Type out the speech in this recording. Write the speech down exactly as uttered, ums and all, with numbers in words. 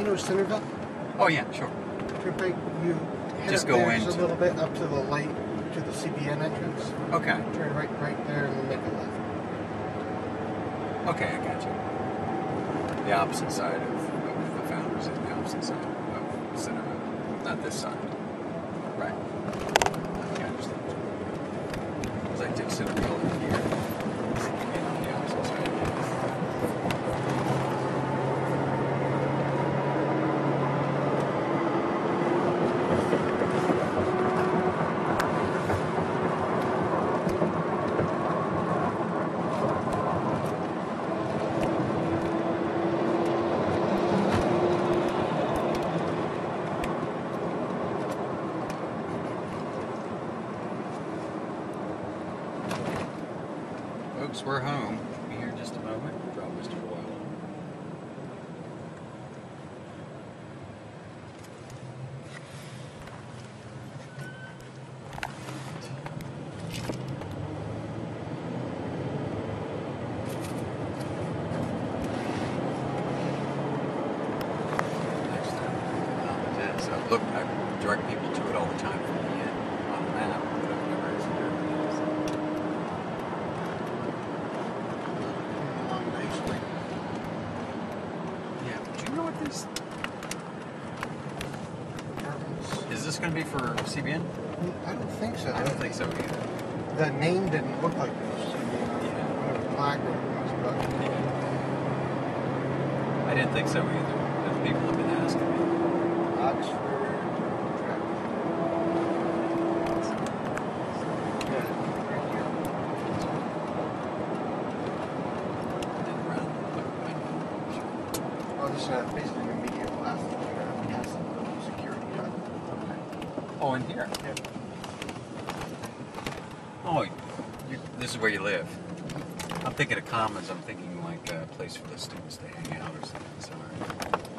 you know Centerville? Oh yeah, sure. Turn right, you head Just up go there into- just a little bit up to the light, to the C B N entrance. Okay. Turn right, right there, and then make a left. Okay, I got you. The opposite side of, of the Founders and the opposite side of Centerville. Not this side. Right. Okay, I understand. Because I took Centerville in here. And on the opposite side. Folks, we're home. Be here in just a moment. Drop Mister Boyle. Next time. Um, it is. Uh, look, I direct people to it all the time from the end on the map, but I've never actually driven it. So. Along nicely. Yeah, but you know what this Apartments. is? This going to be for C B N? I don't think so. I don't think so either. The name didn't look like it was C B N. Yeah. Whatever flag it was, but I didn't think so either. As people have been asking me. Oxford. Yeah, right here. Didn't run. But, sure. Oh, this is uh, basically an immediate left. Uh, past the little security hut. Oh, in here. Yeah. Oh, you, this is where you live. I'm thinking of Commons. I'm thinking like a place for the students to hang out or something. Sorry.